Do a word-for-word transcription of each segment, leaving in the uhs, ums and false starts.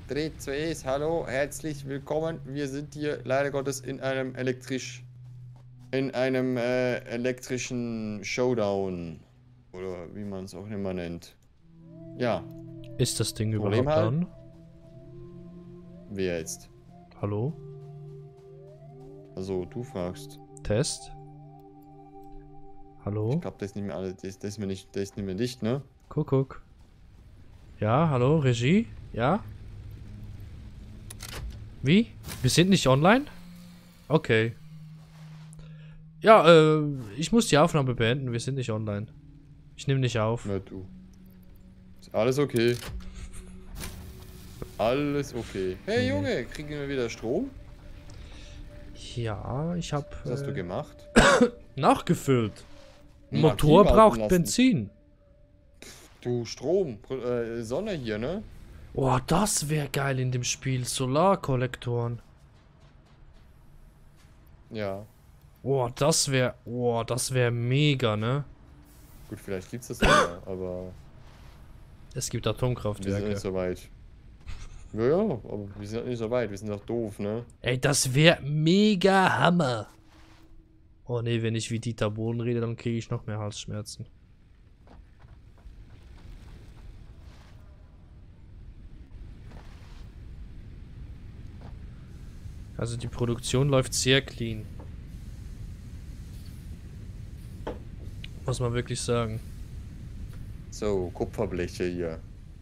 drei, zwei, eins, hallo, herzlich willkommen. Wir sind hier leider Gottes in einem elektrisch, in einem äh, elektrischen Showdown. Oder wie man es auch immer nennt. Ja. Ist das Ding Problem überhaupt halt. an? Wer jetzt? Hallo? Also, du fragst. Test? Hallo? Ich glaube, das ist nicht mehr alles. Das, das ist mir nicht, das ist nicht mehr dicht, ne? Kuckuck. Ja, hallo, Regie? Ja? Wie? Wir sind nicht online? Okay. Ja, äh, ich muss die Aufnahme beenden. Wir sind nicht online. Ich nehme nicht auf. Na du. Ist alles okay. Alles okay. Hey Nee. Junge, kriegen wir wieder Strom? Ja, ich habe Was hast du äh, gemacht? nachgefüllt. Hm, Motor aktiv braucht halten lassen. Benzin. Du, Strom, äh, Sonne hier, ne? Oh, das wäre geil in dem Spiel. Solarkollektoren. Ja. Oh, das wäre, oh, das wäre mega, ne? Gut, vielleicht gibt's das sogar, aber Es gibt wir sind noch Atomkraftwerke. nicht so weit. Ja, ja, aber wir sind noch nicht so weit, wir sind doch doof, ne? Ey, das wäre mega Hammer. Oh ne, wenn ich wie Dieter Bohlen rede, dann kriege ich noch mehr Halsschmerzen. Also die Produktion läuft sehr clean. Muss man wirklich sagen. So, Kupferbleche hier.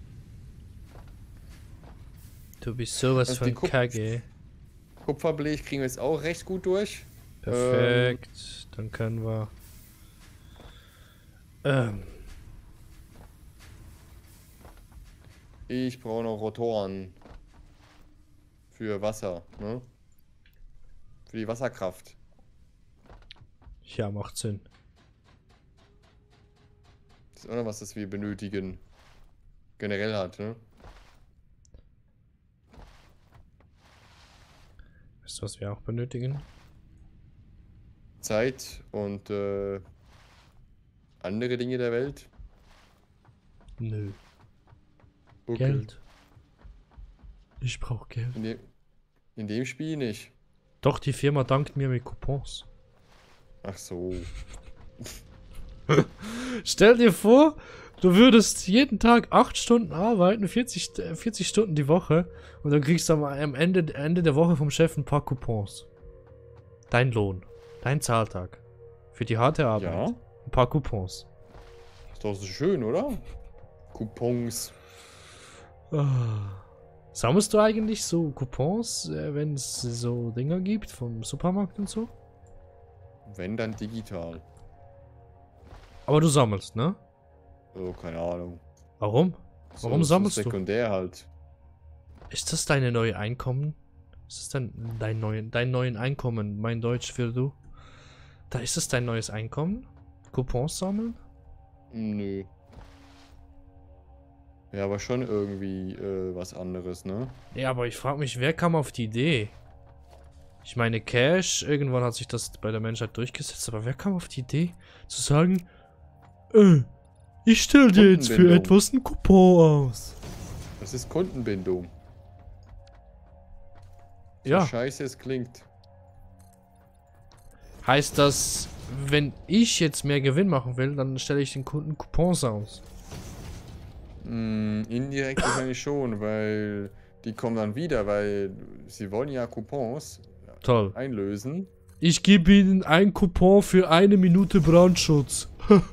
Du bist sowas Also die von Kup- Kacke. Kupferblech kriegen wir jetzt auch recht gut durch. Perfekt. Dann können wir... Ähm... Ich brauche noch Rotoren. Für Wasser, ne? Für die Wasserkraft. Ja, macht Sinn. Das ist auch noch was, das wir benötigen. Generell hat, ne? Weißt du, was wir auch benötigen? Zeit und äh, andere Dinge der Welt. Nö. Okay. Geld. Ich brauche Geld. In dem, in dem Spiel nicht. Doch, die Firma dankt mir mit Coupons. Ach so. Stell dir vor, du würdest jeden Tag acht Stunden arbeiten, vierzig, vierzig Stunden die Woche und dann kriegst du am am Ende, Ende der Woche vom Chef ein paar Coupons. Dein Lohn. Dein Zahltag. Für die harte Arbeit. Ja. Ein paar Coupons. Ist doch so schön, oder? Coupons. Ah. Sammelst du eigentlich so Coupons, äh, wenn es so Dinger gibt vom Supermarkt und so? Wenn, dann digital. Aber du sammelst, ne? Oh, keine Ahnung. Warum? So, Warum so sammelst du? sekundär halt. Ist das deine neue Einkommen? Ist das dein, dein, neuen, dein neuen Einkommen? Mein Deutsch für du? Da ist es dein neues Einkommen? Coupons sammeln? Nö. Ja, aber schon irgendwie äh, was anderes, ne? Ja, aber ich frage mich, wer kam auf die Idee? Ich meine, Cash, irgendwann hat sich das bei der Menschheit durchgesetzt, aber wer kam auf die Idee, zu sagen, äh, ich stelle dir jetzt für Kundenbindung. etwas einen Coupon aus? Das ist Kundenbindung. So Ja. scheiße es klingt. Heißt das, wenn ich jetzt mehr Gewinn machen will, dann stelle ich den Kunden Coupons aus? Mm, indirekt wahrscheinlich schon, weil die kommen dann wieder, weil sie wollen ja Coupons Toll. einlösen. Ich gebe Ihnen einen Coupon für eine Minute Brandschutz.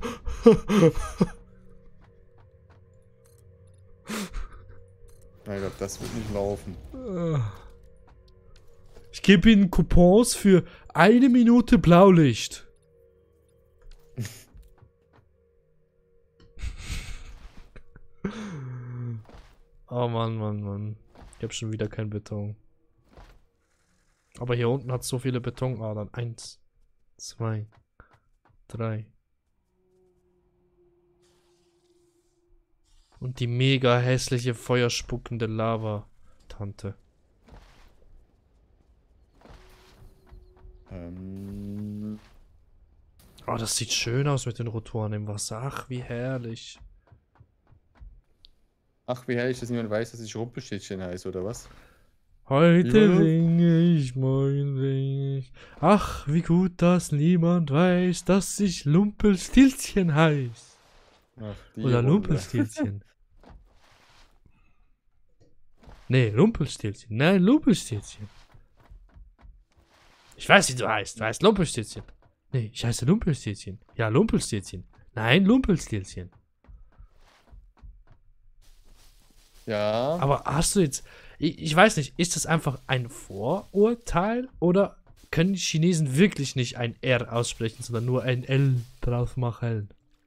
Nein, ich glaube, das wird nicht laufen. Ich gebe Ihnen Coupons für eine Minute Blaulicht. Oh Mann, Mann, Mann. Ich habe schon wieder kein Beton. Aber hier unten hat so viele Betonadern. Eins, zwei, drei. Und die mega hässliche feuerspuckende Lava-Tante. Ähm, Oh, das sieht schön aus mit den Rotoren im Wasser. Ach, wie herrlich. Ach, wie herrlich, dass niemand weiß, dass ich Rumpelstilzchen heiße, oder was? Heute Ja. singe ich, morgen singe ich. Ach, wie gut, dass niemand weiß, dass ich Lumpelstilzchen heiß. Ach, die Oder Runde. Lumpelstilzchen. Nee, Lumpelstilzchen. Nein, Lumpelstilzchen. Ich weiß, wie du heißt. Du heißt Lumpelstilzchen. Nee, ich heiße Lumpelstilzchen. Ja, Lumpelstilzchen. Nein, Lumpelstilzchen. Ja. Aber hast du jetzt... Ich, ich weiß nicht, ist das einfach ein Vorurteil oder können die Chinesen wirklich nicht ein R aussprechen, sondern nur ein L drauf machen?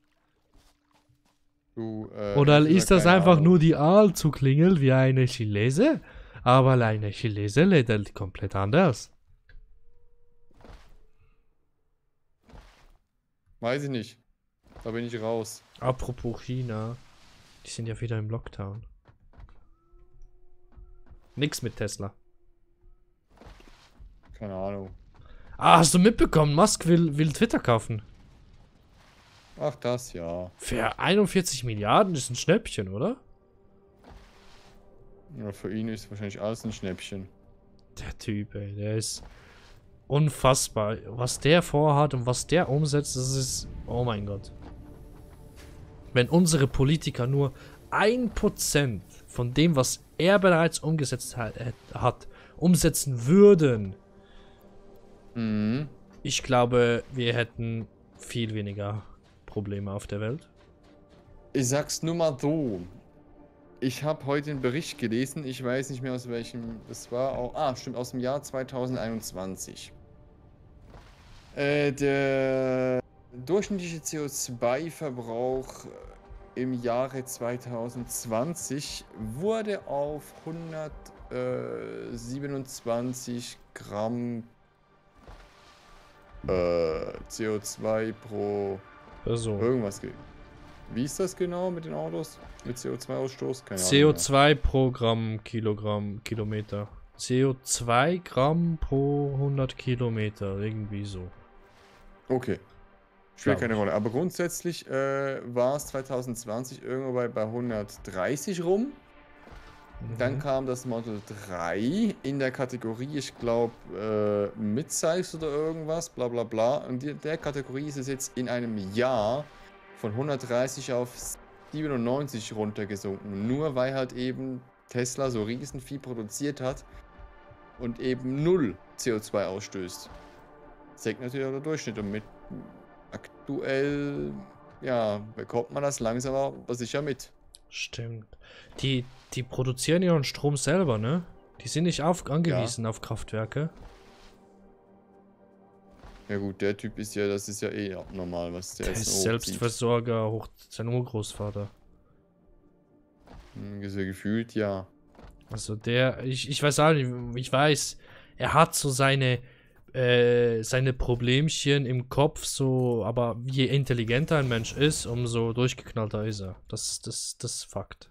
Du, äh, Oder ehrlich ist gesagt, das keine einfach Ahnung. nur die Aal zu klingeln wie eine Chinese? Aber eine Chinese lädt komplett anders. Weiß ich nicht. Da bin ich raus. Apropos China, die sind ja wieder im Lockdown. Nix mit Tesla. Keine Ahnung. Ah, hast du mitbekommen? Musk will, will Twitter kaufen. Ach, das, ja. Für einundvierzig Milliarden ist ein Schnäppchen, oder? Ja, für ihn ist wahrscheinlich alles ein Schnäppchen. Der Typ, ey, der ist unfassbar. Was der vorhat und was der umsetzt, das ist... Oh mein Gott. Wenn unsere Politiker nur ein Prozent von dem, was er bereits umgesetzt hat, hat umsetzen würden, Mhm. ich glaube, wir hätten viel weniger Probleme auf der Welt. Ich sag's nur mal so. Ich habe heute einen Bericht gelesen, ich weiß nicht mehr aus welchem, das war auch, ah, stimmt, aus dem Jahr zweitausendeinundzwanzig. Äh, der durchschnittliche C O zwei Verbrauch im Jahre zweitausendzwanzig wurde auf hundertsiebenundzwanzig Gramm äh, C O zwei pro Also, irgendwas. ge- Wie ist das genau mit den Autos? Mit C O zwei Ausstoß? Keine C O Ahnung. mehr. zwei pro Gramm, Kilogramm, Kilometer. C O zwei Gramm pro hundert Kilometer, irgendwie so. Okay. Spielt Glaub keine ich. Rolle. Aber grundsätzlich äh, war es zweitausendzwanzig irgendwo bei, bei hundertdreißig rum. Dann Mhm. kam das Model drei in der Kategorie, ich glaube, äh, Midsize oder irgendwas, bla bla bla. Und in der Kategorie ist es jetzt in einem Jahr von hundertdreißig auf siebenundneunzig runtergesunken. Nur weil halt eben Tesla so Riesenvieh produziert hat und eben null C O zwei ausstößt. Senkt natürlich auch der Durchschnitt und mit aktuell, ja, bekommt man das langsam aber sicher mit. Stimmt. Die, die produzieren ihren Strom selber, ne? Die sind nicht auf, angewiesen auf Kraftwerke. Ja gut, der Typ ist ja, das ist ja eh abnormal, was der Der jetzt ist hochzieht. Selbstversorger, hoch sein Urgroßvater. Hm, so gefühlt, ja. Also der, ich, ich weiß auch nicht, ich weiß, er hat so seine, äh, seine Problemchen im Kopf, so, aber je intelligenter ein Mensch ist, umso durchgeknallter ist er. Das, das, das ist Fakt.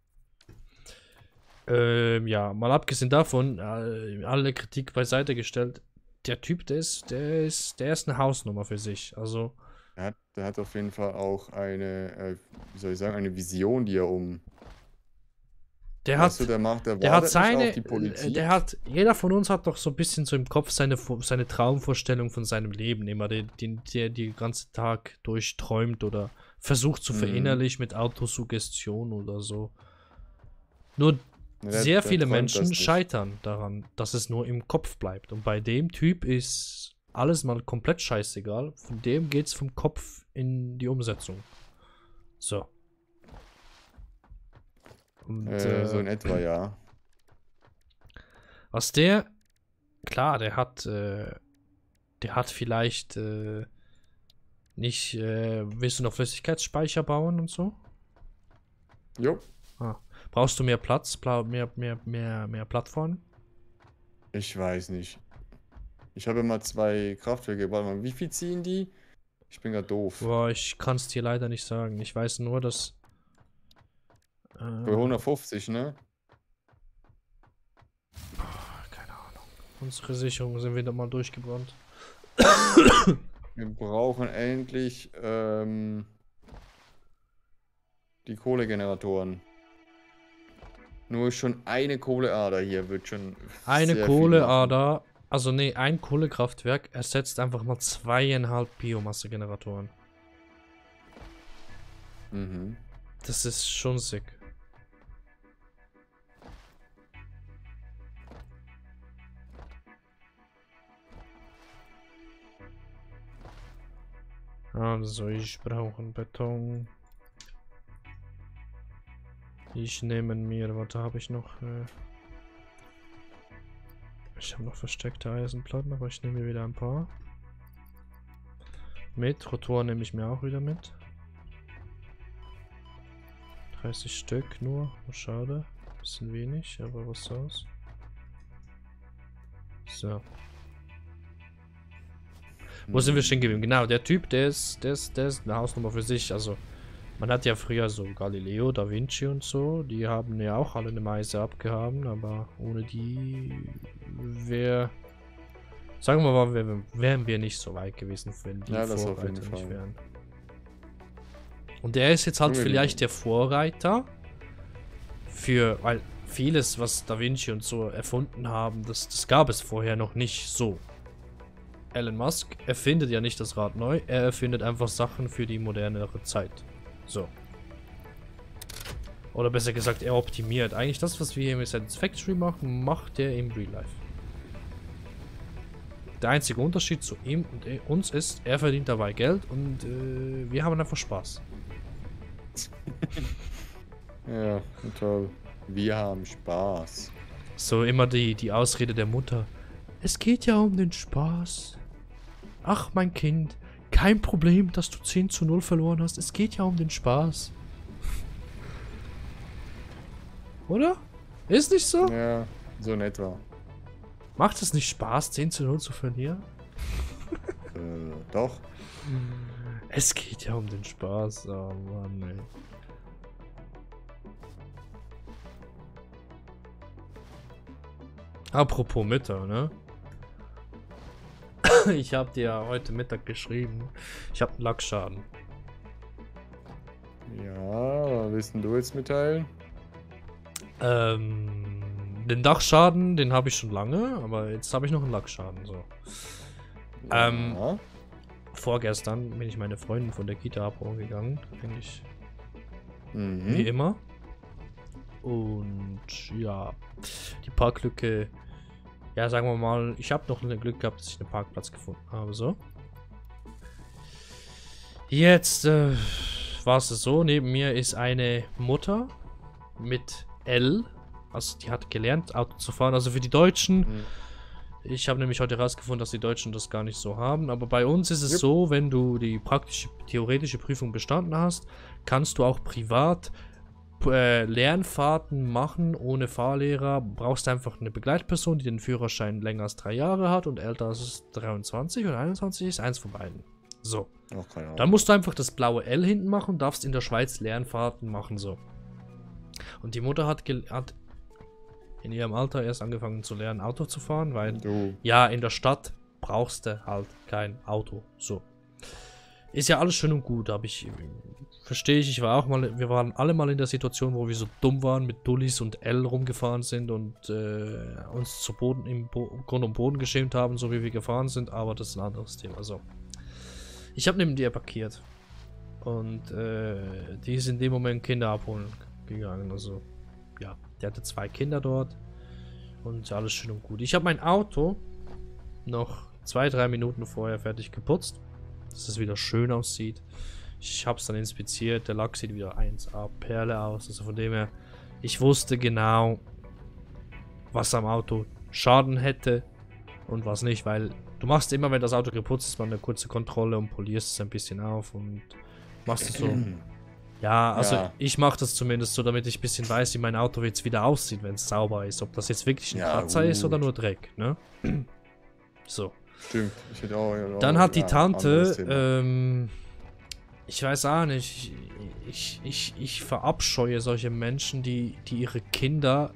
Ähm, ja, mal abgesehen davon, äh, alle Kritik beiseite gestellt, der Typ, der ist, der ist, der ist eine Hausnummer für sich. Also, Er hat, der hat auf jeden Fall auch eine, äh, wie soll ich sagen, eine Vision, die er um. der Weißt du, hat, der macht, der der hat wartet nicht seine, auf die Politik. der hat, jeder von uns hat doch so ein bisschen so im Kopf seine, seine Traumvorstellung von seinem Leben, immer der, den, der den ganzen Tag durchträumt oder versucht zu Mhm. verinnerlichen mit Autosuggestion oder so. Nur Na, der- sehr der viele träumt das Menschen nicht. scheitern daran, dass es nur im Kopf bleibt. Und bei dem Typ ist alles mal komplett scheißegal. Von dem geht's vom Kopf in die Umsetzung. So. Und, Äh, so in äh, etwa, ja. was der, klar, der hat, äh, der hat vielleicht äh, nicht, äh, willst du noch Flüssigkeitsspeicher bauen und so? Jo. Ah. Brauchst du mehr Platz, Pla mehr, mehr, mehr, mehr Plattformen? Ich weiß nicht. Ich habe immer zwei Kraftwerke gebaut. Mann, wie viel ziehen die? Ich bin grad doof. Boah, ich kann es dir leider nicht sagen. Ich weiß nur, dass. Äh, Für hundertfünfzig, ne? keine Ahnung. Unsere Sicherungen sind wieder mal durchgebrannt. Wir brauchen endlich ähm, die Kohlegeneratoren. Nur schon eine Kohleader hier wird schon Eine sehr viel machen. Kohleader, also nee, ein Kohlekraftwerk ersetzt einfach mal zweieinhalb Biomassegeneratoren. Mhm. Das ist schon sick. Also, ich brauche Beton. Ich nehme mir, was habe ich noch? Äh ich habe noch versteckte Eisenplatten, aber ich nehme mir wieder ein paar. Mit, Rotor nehme ich mir auch wieder mit. dreißig Stück nur, schade. Bisschen wenig, aber was soll's. So. Wo sind wir stehen geblieben? Genau, der Typ, der ist, der ist, der ist eine Hausnummer für sich. Also, man hat ja früher so Galileo, Da Vinci und so, die haben ja auch alle eine Meise abgehaben, aber ohne die wäre, sagen wir mal, wären, wären wir nicht so weit gewesen, wenn die ja, das Vorreiter auf jeden nicht Fall. wären. Und der ist jetzt halt Junge, vielleicht der Vorreiter für, weil vieles, was Da Vinci und so erfunden haben, das, das gab es vorher noch nicht so. Elon Musk erfindet ja nicht das Rad neu, er erfindet einfach Sachen für die modernere Zeit. So. Oder besser gesagt, er optimiert. Eigentlich das, was wir hier mit Science Factory machen, macht er im Real Life. Der einzige Unterschied zu ihm und uns ist, er verdient dabei Geld und äh, wir haben einfach Spaß. Ja, toll. Wir haben Spaß. So immer die, die Ausrede der Mutter. Es geht ja um den Spaß. Ach, mein Kind, kein Problem, dass du zehn zu null verloren hast. Es geht ja um den Spaß. Oder? Ist nicht so? Ja, so in etwa. Macht es nicht Spaß, zehn zu null zu verlieren? Äh, doch. Es geht ja um den Spaß. Oh Mann, ey. Apropos Mittag, ne? Ich habe dir ja heute Mittag geschrieben. Ich habe einen Lackschaden. Ja, was willst denn du jetzt mitteilen? Ähm, den Dachschaden, den habe ich schon lange, aber jetzt habe ich noch einen Lackschaden. So. Ja. Ähm, Vorgestern bin ich meine Freundin von der Kita abholen gegangen. Eigentlich Mhm. wie immer. Und ja, die Parklücke. Ja, sagen wir mal, ich habe noch ein Glück gehabt, dass ich einen Parkplatz gefunden habe. So. Jetzt äh, war es so, neben mir ist eine Mutter mit L. Also die hat gelernt, Auto zu fahren. Also für die Deutschen. Mhm. Ich habe nämlich heute herausgefunden, dass die Deutschen das gar nicht so haben. Aber bei uns ist es Yep. so, wenn du die praktische, theoretische Prüfung bestanden hast, kannst du auch privat äh, Lernfahrten machen ohne Fahrlehrer. Brauchst einfach eine Begleitperson, die den Führerschein länger als drei Jahre hat und älter als dreiundzwanzig oder einundzwanzig ist. Eins von beiden. So. Auch keine Ahnung. Dann musst du einfach das blaue L hinten machen und darfst in der Schweiz Lernfahrten machen. So. Und die Mutter hat, hat in ihrem Alter erst angefangen zu lernen, Auto zu fahren, weil Du. ja, in der Stadt brauchst du halt kein Auto. So. Ist ja alles schön und gut, aber ich verstehe ich, ich war auch mal, wir waren alle mal in der Situation, wo wir so dumm waren, mit Dullis und L rumgefahren sind und äh, uns zu Boden, im Bo Grund und Boden geschämt haben, so wie wir gefahren sind, aber das ist ein anderes Thema. So. Ich habe neben dir parkiert und äh, die ist in dem Moment Kinder abholen gegangen, also ja, der hatte zwei Kinder dort und alles schön und gut. Ich habe mein Auto noch zwei, drei Minuten vorher fertig geputzt, dass es wieder schön aussieht. Ich habe es dann inspiziert, der Lack sieht wieder eins A Perle aus, also von dem her, ich wusste genau, was am Auto Schaden hätte und was nicht, weil du machst immer, wenn das Auto geputzt ist, mal eine kurze Kontrolle und polierst es ein bisschen auf und machst es so. Ja, also Ja. ich mache das zumindest so, damit ich ein bisschen weiß, wie mein Auto jetzt wieder aussieht, wenn es sauber ist. Ob das jetzt wirklich ein Ja, Kratzer ist oder gut. nur Dreck, ne? So. Stimmt. Ich hätte auch, auch Dann hat die ja, anderes Tante, Thema. ähm, ich weiß auch nicht, ich, ich, ich verabscheue solche Menschen, die, die ihre Kinder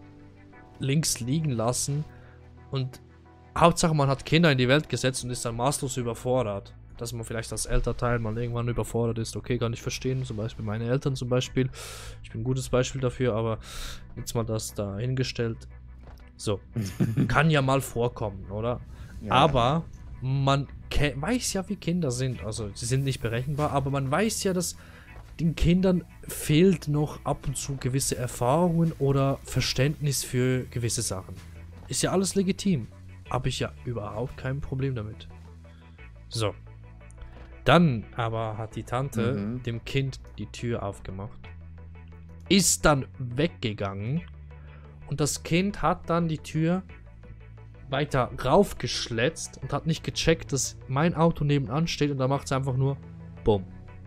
links liegen lassen und Hauptsache man hat Kinder in die Welt gesetzt und ist dann maßlos überfordert. dass man vielleicht als Elternteil mal irgendwann überfordert ist. Okay, kann ich verstehen. Zum Beispiel meine Eltern zum Beispiel. Ich bin ein gutes Beispiel dafür, aber jetzt mal das da hingestellt. So. Kann ja mal vorkommen, oder? Ja. Aber man weiß ja, wie Kinder sind. Also, sie sind nicht berechenbar, aber man weiß ja, dass den Kindern fehlt noch ab und zu gewisse Erfahrungen oder Verständnis für gewisse Sachen. Ist ja alles legitim. Habe ich ja überhaupt kein Problem damit. So. Dann aber hat die Tante mhm. dem Kind die Tür aufgemacht. Ist dann weggegangen. Und das Kind hat dann die Tür weiter raufgeschletzt und hat nicht gecheckt, dass mein Auto nebenan steht. Und da macht es einfach nur Bumm.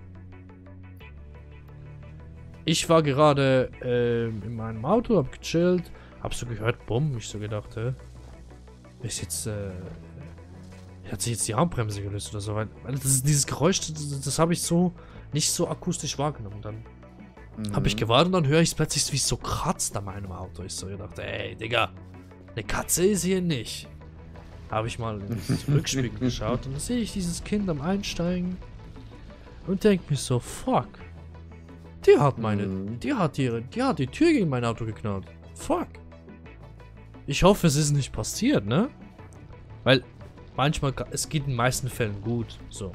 Ich war gerade äh, in meinem Auto, hab gechillt, hab so gehört, Bumm. Ich so gedacht, hä? Ist jetzt, äh, hat sich jetzt die Handbremse gelöst oder so, weil, weil das, dieses Geräusch, das, das habe ich so nicht so akustisch wahrgenommen. Dann mhm. habe ich gewartet und dann höre ich es plötzlich, wie es so kratzt an meinem Auto. Ich so gedacht, ey, Digga, eine Katze ist hier nicht. Habe ich mal ins Rückspiegel geschaut und dann sehe ich dieses Kind am Einsteigen und denke mir so, fuck. Die hat meine, mhm. die hat ihre, die hat die Tür gegen mein Auto geknallt. Fuck. Ich hoffe, es ist nicht passiert, ne? Weil manchmal, es geht in den meisten Fällen gut, so.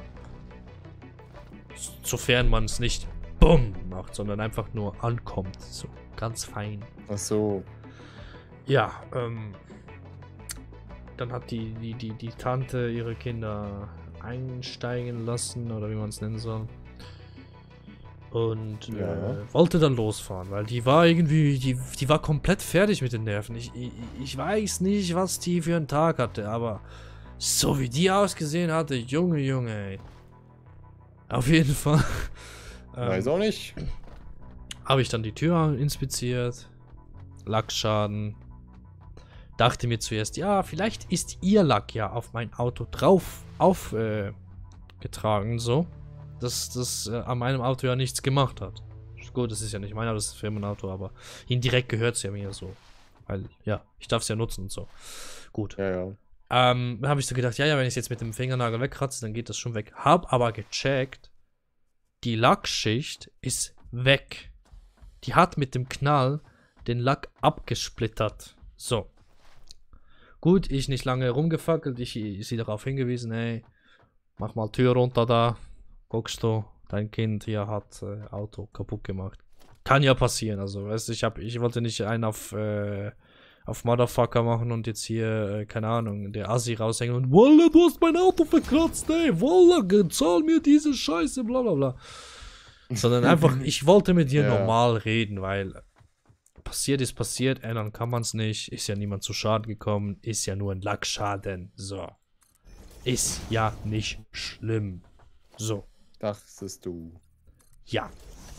Sofern man es nicht BUM macht, sondern einfach nur ankommt, so. Ganz fein. Ach so. Ja, ähm. Dann hat die, die, die, die Tante ihre Kinder einsteigen lassen, oder wie man es nennen soll. Und ja. äh, wollte dann losfahren, weil die war irgendwie, die, die war komplett fertig mit den Nerven. Ich, ich, ich weiß nicht, was die für einen Tag hatte, aber so wie die ausgesehen hatte, Junge, Junge, ey. Auf jeden Fall. Weiß ähm, auch nicht. Habe ich dann die Tür inspiziert, Lackschaden. Dachte mir zuerst, ja, vielleicht ist ihr Lack ja auf mein Auto drauf aufgetragen, äh, so. Dass das äh, an meinem Auto ja nichts gemacht hat. Gut, das ist ja nicht mein Auto, das ist ein Firmenauto, aber indirekt gehört es ja mir so. Weil, ja, ich darf es ja nutzen und so. Gut. Ja, ja. Ähm, dann habe ich so gedacht, ja, ja, wenn ich es jetzt mit dem Fingernagel wegkratze, dann geht das schon weg. Hab aber gecheckt, die Lackschicht ist weg. Die hat mit dem Knall den Lack abgesplittert. So. Gut, ich nicht lange rumgefackelt, ich, ich sie darauf hingewiesen, ey, mach mal Tür runter da. Guckst du, dein Kind hier hat äh, Auto kaputt gemacht. Kann ja passieren, also, weißt du, ich, hab, ich wollte nicht einen auf, äh, auf Motherfucker machen und jetzt hier, äh, keine Ahnung, der Assi raushängen und Wallah, du hast mein Auto verkratzt, ey, Wallah, zahl mir diese Scheiße, bla bla bla. Sondern einfach, ich wollte mit dir ja. normal reden, weil passiert ist passiert, ändern kann man es nicht, ist ja niemand zu Schaden gekommen, ist ja nur ein Lackschaden, so. Ist ja nicht schlimm. So. Dachtest du. Ja.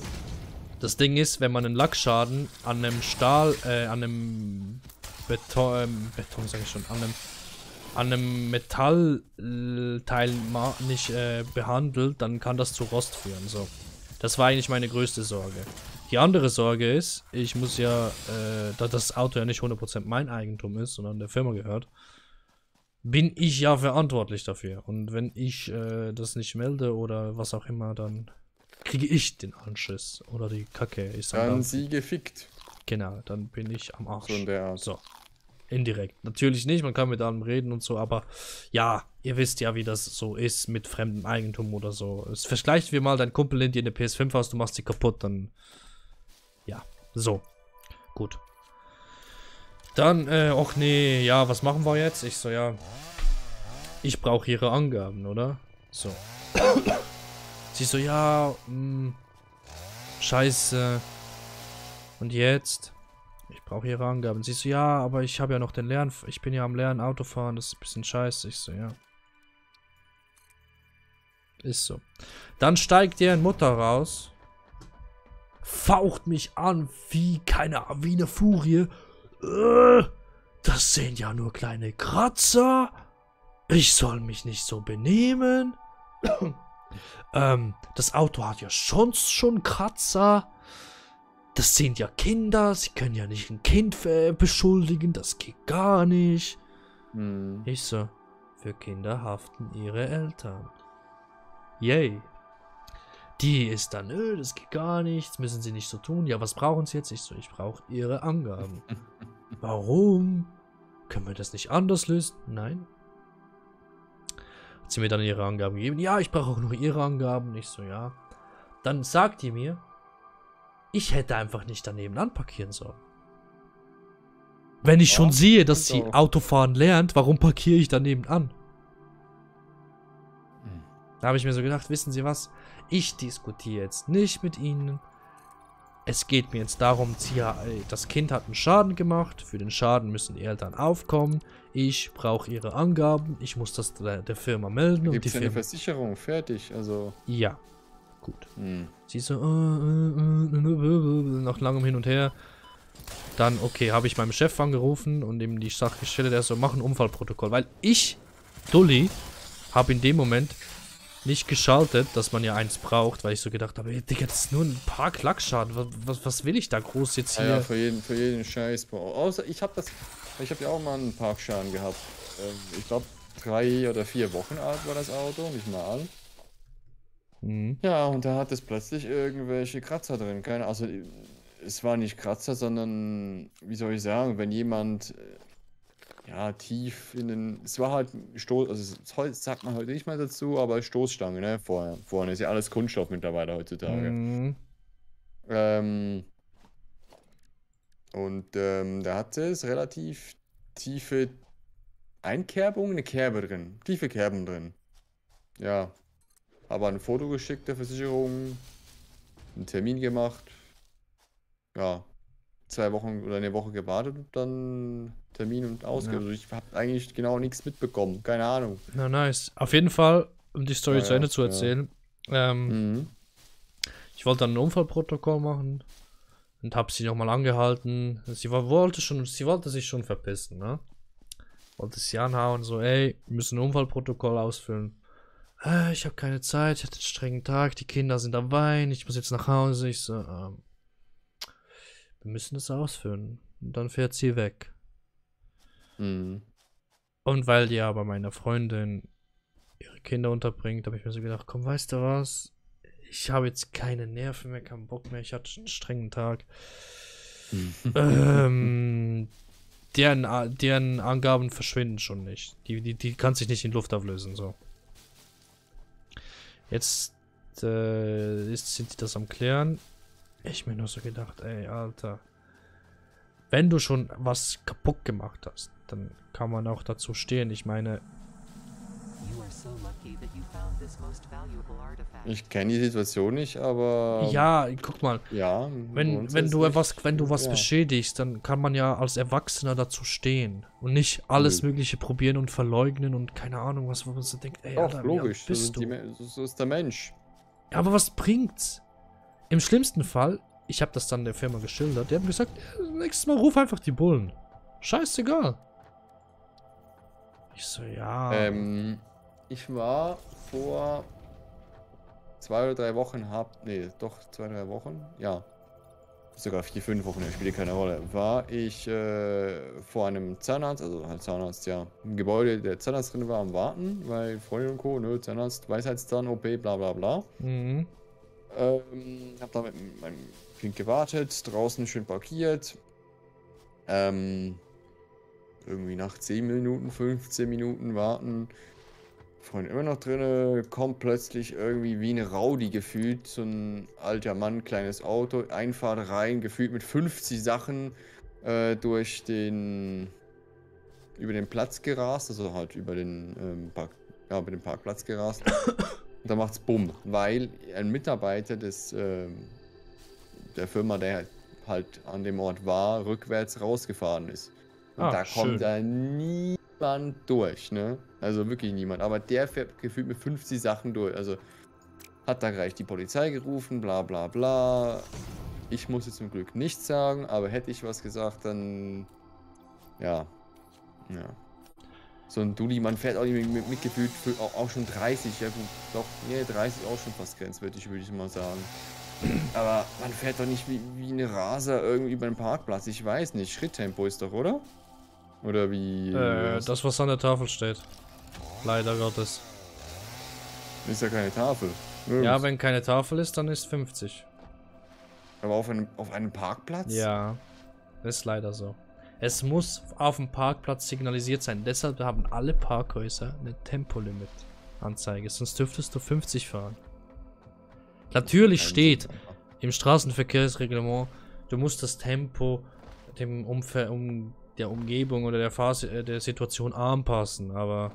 Das Ding ist, wenn man einen Lackschaden an einem Stahl, äh, an einem Beton, ähm, Beton sag ich schon, an einem, an einem Metallteil nicht äh, behandelt, dann kann das zu Rost führen, so. Das war eigentlich meine größte Sorge. Die andere Sorge ist, ich muss ja, äh, da das Auto ja nicht hundert Prozent mein Eigentum ist, sondern der Firma gehört, bin ich ja verantwortlich dafür. Und wenn ich äh, das nicht melde oder was auch immer, dann kriege ich den Anschiss. Oder die Kacke ist dann Dann sie gefickt. Genau, dann bin ich am Arsch. So in der Art. So. Indirekt. Natürlich nicht, man kann mit allem reden und so, aber ja, ihr wisst ja, wie das so ist mit fremdem Eigentum oder so. Es vergleicht wie mal, dein Kumpel lehnt dir eine P S fünf aus, du machst sie kaputt, dann ja, so. Gut. Dann, äh, och nee, ja, was machen wir jetzt? Ich so, ja, ich brauche ihre Angaben, oder? So. Sie so, ja, mh, scheiße. Und jetzt? Ich brauche ihre Angaben. Sie so, ja, aber ich habe ja noch den Lern... Ich bin ja am Lernen Autofahren, das ist ein bisschen scheiße. Ich so, ja. Ist so. Dann steigt deren Mutter raus. Faucht mich an wie, keine Ahnung, wie eine Furie. Äh, das sind ja nur kleine Kratzer. Ich soll mich nicht so benehmen. ähm, das Auto hat ja schon, schon Kratzer. Das sind ja Kinder. Sie können ja nicht ein Kind äh, beschuldigen. Das geht gar nicht. Hm. Ich so, für Kinder haften ihre Eltern. Yay. Die ist dann, nö, das geht gar nichts, müssen Sie nicht so tun. Ja, was brauchen Sie jetzt? Ich so, ich brauche Ihre Angaben. Warum? Können wir das nicht anders lösen? Nein. Hat sie mir dann ihre Angaben gegeben. Ja, ich brauche auch noch Ihre Angaben. Ich so, ja. Dann sagt die mir, ich hätte einfach nicht daneben anparkieren sollen. Wenn ich ja, schon sehe, dass sie auch Autofahren lernt, warum parkiere ich daneben an? Hm. Da habe ich mir so gedacht, wissen Sie was? Ich diskutiere jetzt nicht mit Ihnen. Es geht mir jetzt darum, sie, das Kind hat einen Schaden gemacht. Für den Schaden müssen die Eltern aufkommen. Ich brauche ihre Angaben. Ich muss das der, der Firma melden. Gibt es eine Versicherung? Fertig, also... Ja. Gut. Hm. Sie so, äh, äh, äh, nach langem Hin und Her. Dann, okay, habe ich meinem Chef angerufen und ihm die Sache gestellt, der so, mach ein Unfallprotokoll. Weil ich, Dulli, habe in dem Moment nicht geschaltet, dass man ja eins braucht, weil ich so gedacht habe, ey, Digga, das ist nur ein paar Klackschaden. Was, was, was will ich da groß jetzt hier? Ja, ja für jeden, für jeden Scheiß. Außer, ich habe das, ich habe ja auch mal einen Parkschaden gehabt. Ich glaube, drei oder vier Wochen alt war das Auto, nicht mal alt. Mhm. Ja, und da hat es plötzlich irgendwelche Kratzer drin. Keine, also, es war nicht Kratzer, sondern, wie soll ich sagen, wenn jemand... Ja, tief in den... Es war halt Stoß... Also, Holz sagt man heute nicht mal dazu, aber Stoßstange, ne? Vorne, vorne ist ja alles Kunststoff mittlerweile heutzutage. Mhm. Ähm, und ähm, da hatte es relativ tiefe Einkerbung, eine Kerbe drin. Tiefe Kerben drin. Ja. Aber ein Foto geschickt der Versicherung. Einen Termin gemacht. Ja. Zwei Wochen oder eine Woche gewartet und dann Termin und ausgegeben. Ja. Also ich habe eigentlich genau nichts mitbekommen. Keine Ahnung. Na, nice. Auf jeden Fall, um die Story ja, zu Ende ja, zu erzählen. Ja. Ähm, mhm. Ich wollte dann ein Unfallprotokoll machen und habe sie nochmal angehalten. Sie war, wollte schon, sie wollte sich schon verpissen, ne? Wollte sie anhauen, so, ey, wir müssen ein Unfallprotokoll ausfüllen. Äh, ich habe keine Zeit, ich hatte einen strengen Tag, die Kinder sind am Weinen, ich muss jetzt nach Hause. Ich so, ähm, wir müssen das ausfüllen. Und dann fährt sie weg. Mhm. Und weil die aber meiner Freundin ihre Kinder unterbringt, habe ich mir so gedacht, komm, weißt du was? Ich habe jetzt keine Nerven mehr, keinen Bock mehr. Ich hatte einen strengen Tag. ähm, deren, deren Angaben verschwinden schon nicht. Die, die, die kann sich nicht in Luft auflösen, so. Jetzt äh, ist, sind die das am Klären. Ich mir nur so gedacht, ey, Alter. Wenn du schon was kaputt gemacht hast, dann kann man auch dazu stehen. Ich meine... Ich kenne die Situation nicht, aber... Ja, guck mal. Ja, wenn, wenn du etwas, wenn du was ja. beschädigst, dann kann man ja als Erwachsener dazu stehen. Und nicht alles mhm. Mögliche probieren und verleugnen und keine Ahnung, was man so denkt. Ey, Doch, Alter, logisch, bist so, du? Die, so ist der Mensch. Ja, aber was bringt's? Im schlimmsten Fall, ich habe das dann der Firma geschildert, die haben gesagt, ja, nächstes Mal ruf einfach die Bullen. Scheißegal. Ich so, ja. Ähm, ich war vor zwei oder drei Wochen, hab, nee, doch zwei, drei Wochen, ja. Sogar vier, fünf Wochen, spielt keine Rolle. War ich äh, vor einem Zahnarzt, also halt Zahnarzt, ja, im Gebäude, der Zahnarzt drin war, am Warten, weil Freundin und Co., ne, Zahnarzt, Weisheitszahn-O P, bla bla bla. Mhm. Ähm, hab da mit meinem Kind gewartet, draußen schön parkiert. Ähm, irgendwie nach zehn Minuten, fünfzehn Minuten warten. Freund immer noch drin, kommt plötzlich irgendwie wie eine Rowdy gefühlt, so ein alter Mann, kleines Auto, Einfahrt rein, gefühlt mit fünfzig Sachen äh, durch den, über den Platz gerast, also halt über den, ähm, Park, ja, über den Parkplatz gerast. Und da macht's bumm, weil ein Mitarbeiter des, ähm, der Firma, der halt an dem Ort war, rückwärts rausgefahren ist. Und ah, da kommt schön. Da niemand durch, ne? Also wirklich niemand. Aber der fährt gefühlt mit fünfzig Sachen durch. Also hat da gleich die Polizei gerufen, bla bla bla. Ich muss jetzt zum Glück nichts sagen, aber hätte ich was gesagt, dann... Ja. Ja. So ein Dulli, man fährt auch nicht mit, mit gefühlt für auch, auch schon dreißig. Ja, doch, nee, dreißig auch schon fast grenzwertig, würde ich mal sagen. Aber man fährt doch nicht wie, wie eine Raser irgendwie über den Parkplatz. Ich weiß nicht. Schritttempo ist doch, oder? Oder wie... Äh, das, was an der Tafel steht. Leider Gottes. Ist ja keine Tafel. Ja, Nirgends. wenn keine Tafel ist, dann ist fünfzig. Aber auf einem, auf einem Parkplatz? Ja, ist leider so. Es muss auf dem Parkplatz signalisiert sein. Deshalb haben alle Parkhäuser eine Tempolimit-Anzeige. Sonst dürftest du fünfzig fahren. Natürlich steht im Straßenverkehrsreglement, du musst das Tempo dem Umfeld, um der Umgebung oder der Phase, äh, der Situation anpassen. Aber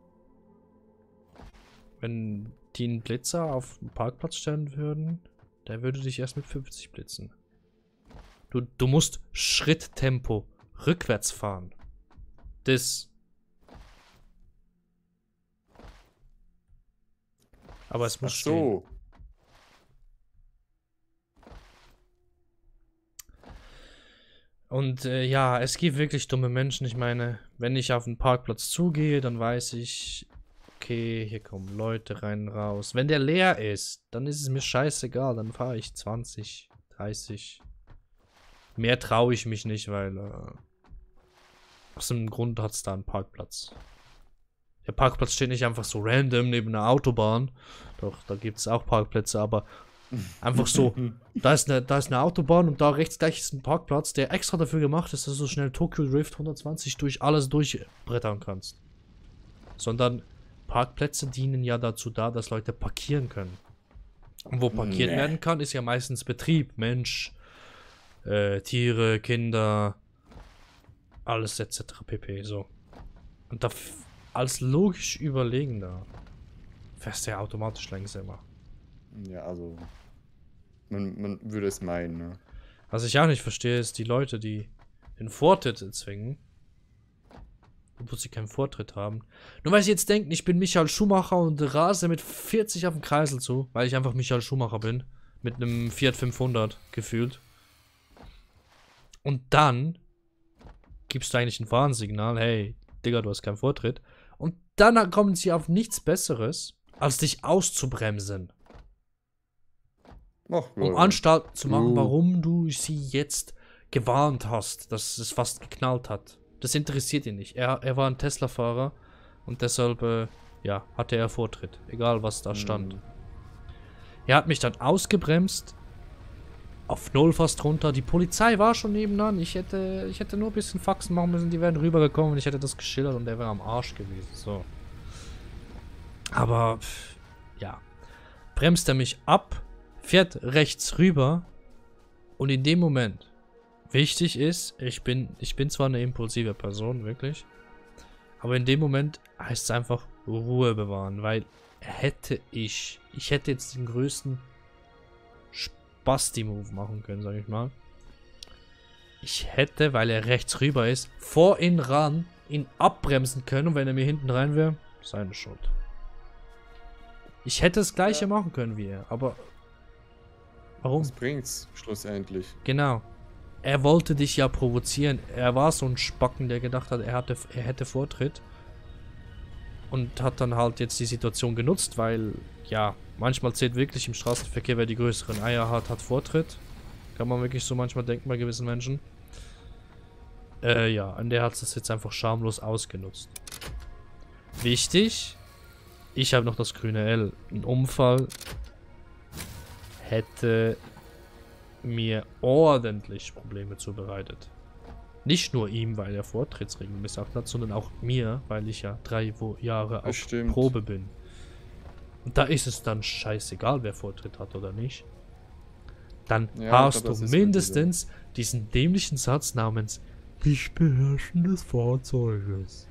wenn die einen Blitzer auf dem Parkplatz stellen würden, der würde dich erst mit fünfzig blitzen. Du, du musst Schritttempo rückwärts fahren. Das. Aber es muss Ach stehen. so. Und äh, ja, es gibt wirklich dumme Menschen. Ich meine, wenn ich auf den Parkplatz zugehe, dann weiß ich, okay, hier kommen Leute rein, raus. Wenn der leer ist, dann ist es mir scheißegal. Dann fahre ich zwanzig, dreißig. Mehr traue ich mich nicht, weil äh, aus dem Grund hat es da einen Parkplatz. Der Parkplatz steht nicht einfach so random neben einer Autobahn. Doch, da gibt es auch Parkplätze, aber einfach so, da ist, eine, da ist eine Autobahn und da rechts gleich ist ein Parkplatz, der extra dafür gemacht ist, dass du so schnell Tokyo Drift hundertzwanzig durch alles durchbrettern kannst. Sondern Parkplätze dienen ja dazu da, dass Leute parkieren können. Und wo parkiert Nee. werden kann, ist ja meistens Betrieb, Mensch, äh, Tiere, Kinder, alles et cetera pp. So. Und da f- als logisch Überlegender fährst du ja automatisch langsamer. Ja, also. Man, man würde es meinen, ne? Was ich auch nicht verstehe, ist die Leute, die den Vortritt erzwingen, obwohl sie keinen Vortritt haben. Nur weil sie jetzt denken, ich bin Michael Schumacher und rase mit vierzig auf den Kreisel zu, weil ich einfach Michael Schumacher bin, mit einem Fiat fünfhundert gefühlt. Und dann gibst du eigentlich ein Warnsignal, hey, Digga, du hast keinen Vortritt. Und dann kommen sie auf nichts Besseres, als dich auszubremsen. Ach, Um ja. Anstalt zu machen, Uh. warum du sie jetzt gewarnt hast, dass es fast geknallt hat. Das interessiert ihn nicht. Er, er war ein Tesla-Fahrer und deshalb, äh, ja, hatte er Vortritt. Egal, was da stand. Mhm. Er hat mich dann ausgebremst. Auf Null fast runter. Die Polizei war schon nebenan. Ich hätte, ich hätte nur ein bisschen Faxen machen müssen. Die wären rübergekommen und ich hätte das geschildert und der wäre am Arsch gewesen. So. Aber, pff, ja. Bremst er mich ab, fährt rechts rüber und in dem Moment, wichtig ist, ich bin, ich bin zwar eine impulsive Person, wirklich, aber in dem Moment heißt es einfach Ruhe bewahren, weil hätte ich, ich hätte jetzt den größten Basti-Move machen können, sag ich mal. Ich hätte, weil er rechts rüber ist, vor ihn ran, ihn abbremsen können und wenn er mir hinten rein wäre, seine Schuld. Ich hätte das gleiche Ja. machen können wie er, aber warum? Was bringt's schlussendlich? Genau. Er wollte dich ja provozieren. Er war so ein Spacken, der gedacht hat, er, hatte, er hätte Vortritt. Und hat dann halt jetzt die Situation genutzt, weil, ja, manchmal zählt wirklich im Straßenverkehr, wer die größeren Eier hat, hat Vortritt. Kann man wirklich so manchmal denken bei gewissen Menschen. Äh, ja, und der hat es jetzt einfach schamlos ausgenutzt. Wichtig, ich habe noch das grüne L. Ein Unfall hätte mir ordentlich Probleme zubereitet. Nicht nur ihm, weil er Vortrittsregeln missachtet hat, sondern auch mir, weil ich ja drei Wo Jahre Das auf stimmt. Probe bin. Und da ist es dann scheißegal, wer Vortritt hat oder nicht. Dann Ja, hast ich glaub, das du ist mindestens diesen dämlichen Satz namens nicht Beherrschen des Fahrzeuges.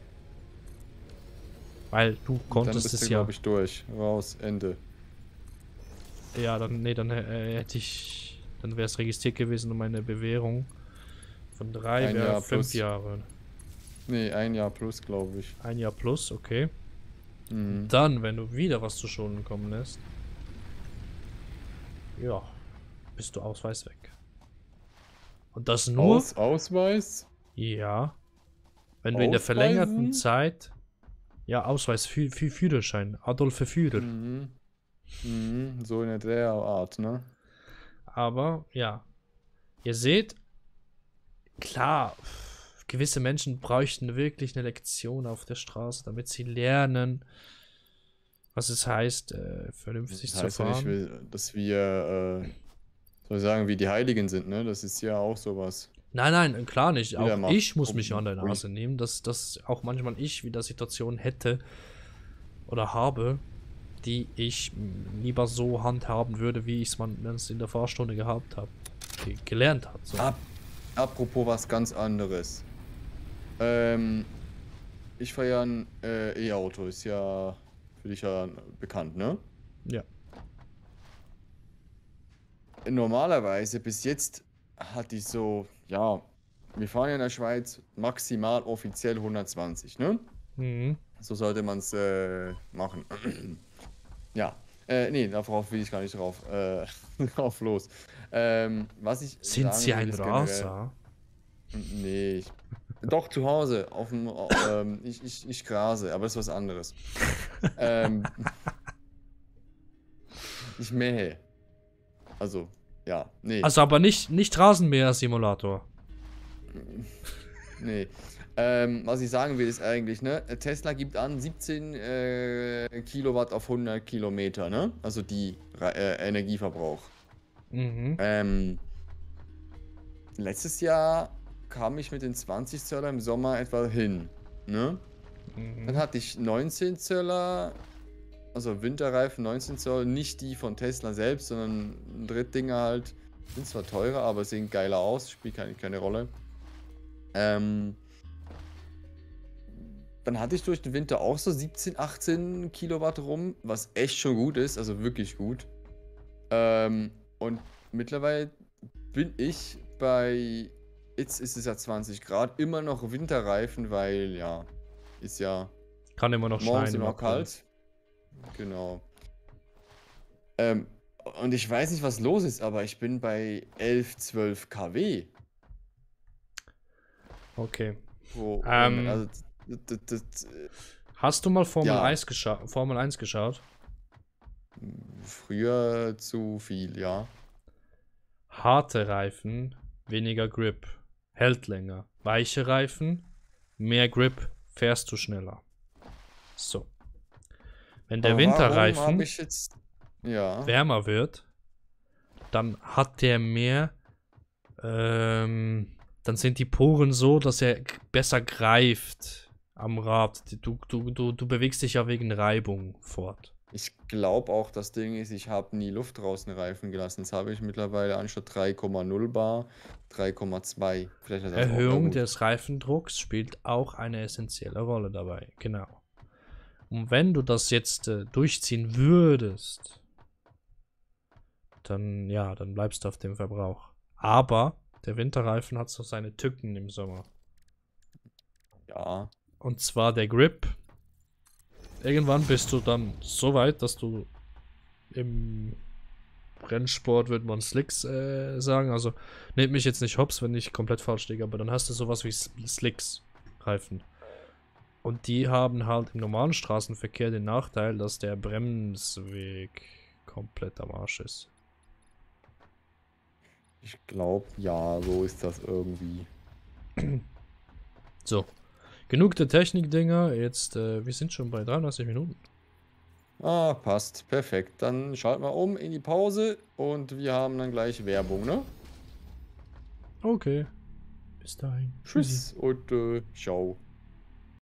Weil du Dann konntest bist es du, ja. glaube ich, durch. Raus, Ende. Ja, dann, nee, dann äh, hätte ich. Dann wäre es registriert gewesen und meine Bewährung von drei Ein wäre Jahr fünf plus. Jahre. Nee, ein Jahr plus, glaube ich. Ein Jahr plus, okay. Mhm. Dann, wenn du wieder was zu Schulen kommen lässt, ja, bist du Ausweis weg. Und das nur, Aus, Ausweis? ja, wenn du in der verlängerten Ausweisen? Zeit, ja, Ausweis, Fü Fü Führerschein, Adolf Führer. Mhm. Mhm. So in der Art, ne? Aber, ja, ihr seht, klar, gewisse Menschen bräuchten wirklich eine Lektion auf der Straße, damit sie lernen, Was es heißt, äh, vernünftig Das zu heißt ja nicht, fahren. wir- dass wir, äh, soll ich sagen, wie die Heiligen sind, ne? Das ist ja auch sowas. Nein, nein, klar nicht. Jeder Auch macht ich muss mich an der Ui. Nase nehmen, dass, dass auch manchmal ich wieder Situationen hätte oder habe, die ich m, lieber so handhaben würde, wie ich es man es in der Fahrstunde gehabt habe, ge gelernt habe. So. Ab, apropos was ganz anderes. Ähm, ich fahre ja ein äh, E-Auto, ist ja für dich ja bekannt, ne? Ja. Normalerweise bis jetzt hatte ich so, ja, wir fahren ja in der Schweiz maximal offiziell hundertzwanzig, ne? Mhm. So sollte man es äh, machen. Ja, äh, nee, darauf will ich gar nicht drauf, äh, drauf los. Ähm, was ich Sind sagen Sie will, ein ist generell, Raser? nee, ich, doch zu Hause, auf dem, ähm, ich, ich, ich grase, aber das ist was anderes. ähm, ich mähe. Also, ja, nee. Also aber nicht, nicht Rasenmäher-Simulator. Nee. Ähm, was ich sagen will, ist eigentlich, ne, Tesla gibt an siebzehn äh, Kilowatt auf hundert Kilometer, ne? Also die Ra- äh, Energieverbrauch. Mhm. Ähm, letztes Jahr kam ich mit den zwanzig Zöller im Sommer etwa hin, ne? Dann Mhm. hatte ich neunzehn Zöller, also Winterreifen neunzehn Zoll, nicht die von Tesla selbst, sondern Drittdinger halt. Sind zwar teurer, aber sehen geiler aus, spielt keine, keine Rolle. Ähm, Dann hatte ich durch den Winter auch so siebzehn, achtzehn Kilowatt rum, was echt schon gut ist, also wirklich gut. Ähm, und mittlerweile bin ich bei, jetzt ist es ja zwanzig Grad, immer noch Winterreifen, weil ja, ist ja Kann immer noch morgens schneien im immer April. kalt. Genau. Ähm, und ich weiß nicht, was los ist, aber ich bin bei elf, zwölf Kilowatt. Okay. Pro, Ähm, also, das, das, das, hast du mal Formel ja, eins gescha Formel eins geschaut? früher zu viel, ja. Harte Reifen, weniger Grip, hält länger. Weiche Reifen, mehr Grip, fährst du schneller. So. Wenn der Aber warum habe Winterreifen ich jetzt. Ja. wärmer wird, dann hat der mehr, ähm, dann sind die Poren so, dass er g- besser greift am Rad. Du, du, du, du bewegst dich ja wegen Reibung fort. Ich glaube auch, das Ding ist, ich habe nie Luft draußen Reifen gelassen. Jetzt habe ich mittlerweile anstatt drei Komma null Bar drei Komma zwei. Vielleicht hat das auch. Ja, Erhöhung gut. des Reifendrucks spielt auch eine essentielle Rolle dabei. Genau. Und wenn du das jetzt äh, durchziehen würdest, dann ja, dann bleibst du auf dem Verbrauch. Aber der Winterreifen hat so seine Tücken im Sommer. Ja. Und zwar der Grip. Irgendwann bist du dann so weit, dass du im Rennsport würde man Slicks äh, sagen. Also nehmt mich jetzt nicht hops, wenn ich komplett falsch liege, aber dann hast du sowas wie S- Slicks-Reifen. Und die haben halt im normalen Straßenverkehr den Nachteil, dass der Bremsweg komplett am Arsch ist. Ich glaube, ja, so ist das irgendwie. So. Genug der Technik-Dinger. Jetzt, äh, wir sind schon bei dreiunddreißig Minuten. Ah, passt. Perfekt. Dann schalten wir um in die Pause und wir haben dann gleich Werbung, ne? Okay. Bis dahin. Tschüssi. Tschüss und äh, ciao.